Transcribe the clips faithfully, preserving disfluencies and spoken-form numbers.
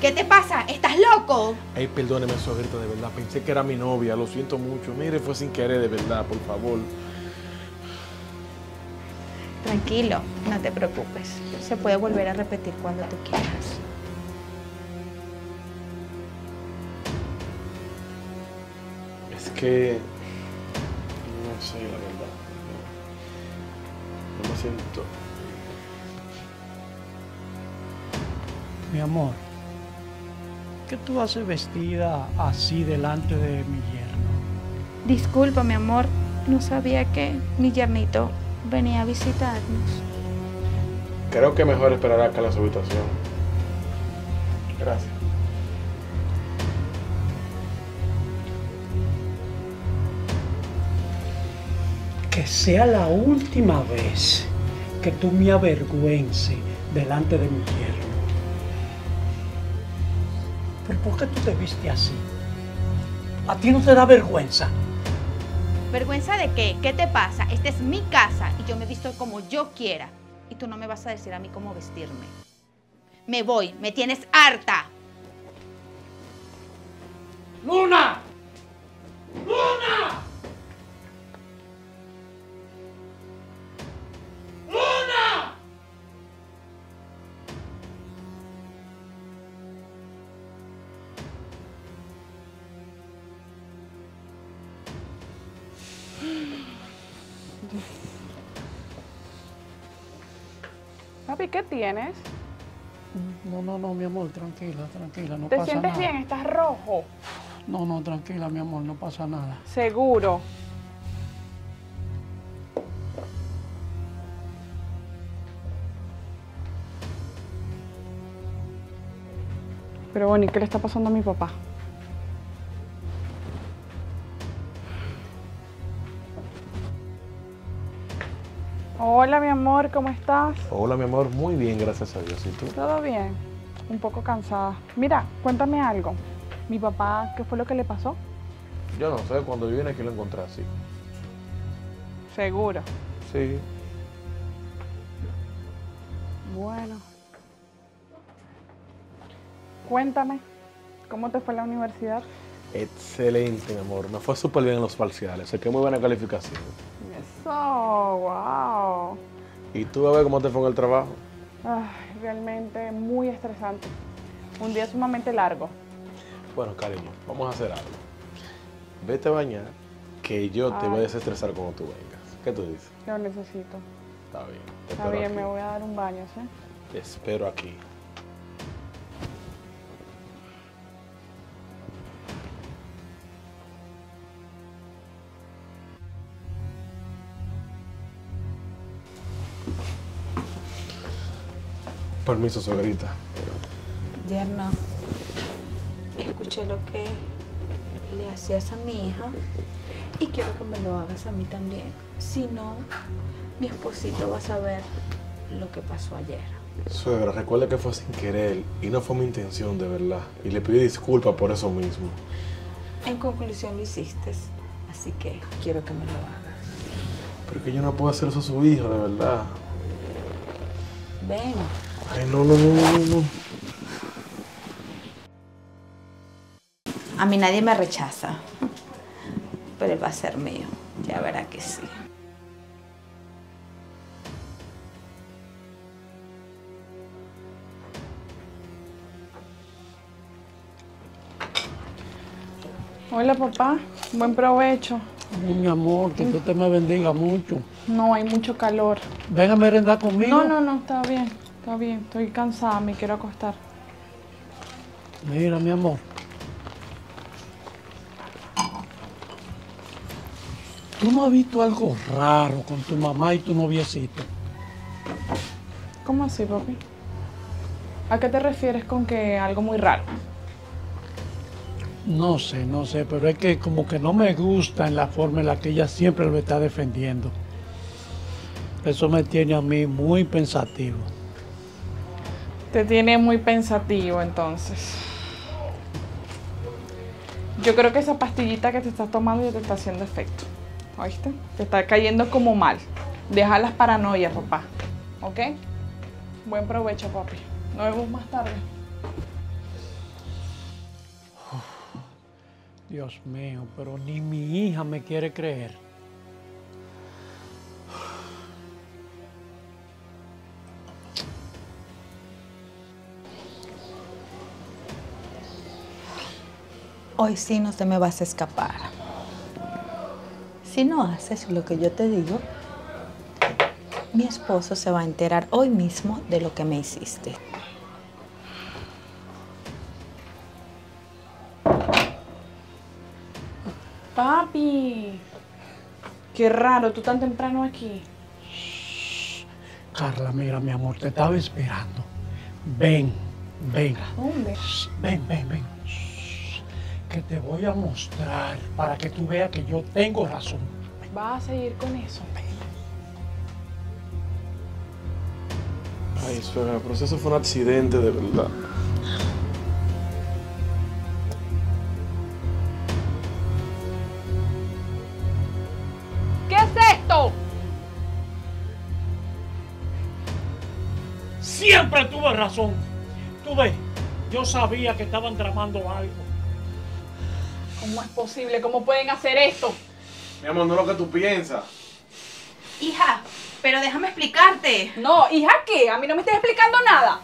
¿Qué te pasa? ¿Estás loco? Ay, perdóneme, suegrita, de verdad. Pensé que era mi novia, lo siento mucho. Mire, fue sin querer, de verdad, por favor. Tranquilo, no te preocupes. Se puede volver a repetir cuando tú quieras. Es que... no sé, la verdad. No, no me siento... Mi amor, ¿qué tú haces vestida así delante de mi yerno? Disculpa, mi amor. No sabía que mi yernito venía a visitarnos. Creo que mejor esperar acá en la habitación. Gracias. Que sea la última vez que tú me avergüences delante de mi yerno. ¿Pero por qué tú te viste así? ¿A ti no te da vergüenza? ¿Vergüenza de qué? ¿Qué te pasa? Esta es mi casa y yo me visto como yo quiera. Y tú no me vas a decir a mí cómo vestirme. Me voy, me tienes harta. ¡Luna! ¡Luna! ¡Luna! Papi, ¿qué tienes? No, no, no, mi amor, tranquila, tranquila, no ¿Te pasa sientes nada. bien? ¿Estás rojo? No, no, tranquila, mi amor, no pasa nada. Seguro. Pero bueno, ¿y qué le está pasando a mi papá? Hola, mi amor, ¿cómo estás? Hola, mi amor. Muy bien, gracias a Dios. ¿Y tú? ¿Todo bien? Un poco cansada. Mira, cuéntame algo. ¿Mi papá qué fue lo que le pasó? Yo no sé, cuando yo vine aquí lo encontré así. Seguro. Sí. Bueno. Cuéntame, ¿cómo te fue en la universidad? Excelente, mi amor. Me fue súper bien en los parciales. Saqué muy buena calificación. Eso, wow. ¿Y tú, bebé, cómo te fue en el trabajo? Ay, realmente muy estresante. Un día sumamente largo. Bueno, cariño, vamos a hacer algo. Vete a bañar, que yo te Ay. voy a desestresar cuando tú vengas. ¿Qué tú dices? Lo necesito. Está bien. Te Está espero bien, aquí. me voy a dar un baño, ¿sí? Te espero aquí. Permiso, suegrita. Yerno, escuché lo que le hacías a mi hija y quiero que me lo hagas a mí también. Si no, mi esposito va a saber lo que pasó ayer. Suegra, recuerda que fue sin querer y no fue mi intención, de verdad. Y le pido disculpas por eso mismo. En conclusión lo hiciste, así que quiero que me lo hagas. Pero que yo no puedo hacer eso a su hijo, de verdad. Ven. Ay, no, no, no, no, no. A mí nadie me rechaza, pero él va a ser mío, ya verá que sí. Hola, papá. Buen provecho. Oh, mi amor, que Dios te me bendiga mucho. No, hay mucho calor. Ven a merendar conmigo. No, no, no, está bien. Está bien. Estoy cansada, me quiero acostar. Mira, mi amor. ¿Tú no has visto algo raro con tu mamá y tu noviecito? ¿Cómo así, papi? ¿A qué te refieres con que algo muy raro? No sé, no sé, pero es que como que no me gusta en la forma en la que ella siempre lo está defendiendo. Eso me tiene a mí muy pensativo. Te tiene muy pensativo, entonces. Yo creo que esa pastillita que te estás tomando ya te está haciendo efecto. ¿Oíste? Te está cayendo como mal. Deja las paranoias, papá. ¿Ok? Buen provecho, papi. Nos vemos más tarde. Dios mío, pero ni mi hija me quiere creer. Hoy sí no te me vas a escapar. Si no haces lo que yo te digo, mi esposo se va a enterar hoy mismo de lo que me hiciste. Papi, qué raro, tú tan temprano aquí. Carla, mira, mi amor, te estaba esperando. Ven, ven. ¿Dónde? Ven, ven, ven. Shh, que te voy a mostrar para que tú veas que yo tengo razón. ¿Vas a seguir con eso? Ay, suegra, pero eso fue un accidente de verdad. ¿Qué es esto? Siempre tuve razón. Tú ves, yo sabía que estaban tramando algo. ¿Cómo es posible? ¿Cómo pueden hacer esto? Mi amor, no es lo que tú piensas. Hija, pero déjame explicarte. No, hija, ¿qué? A mí no me estás explicando nada.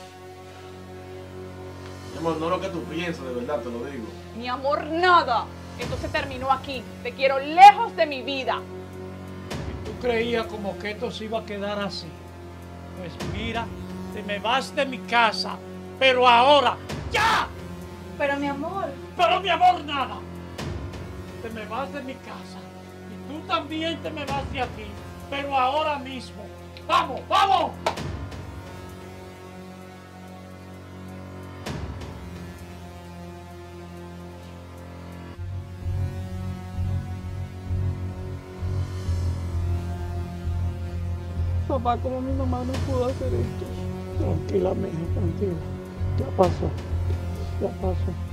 Mi amor, no es lo que tú piensas, de verdad, te lo digo. Mi amor, nada. Esto se terminó aquí. Te quiero lejos de mi vida. Y tú creías como que esto se iba a quedar así. Pues mira, te me vas de mi casa, pero ahora, ¡ya! Pero mi amor. Pero mi amor, nada. Te me vas de mi casa. Y tú también te me vas de aquí, pero ahora mismo. ¡Vamos, vamos! Papá, ¿cómo mi mamá no pudo hacer esto? Tranquila, mija, tranquila. Ya pasó. Ya pasó.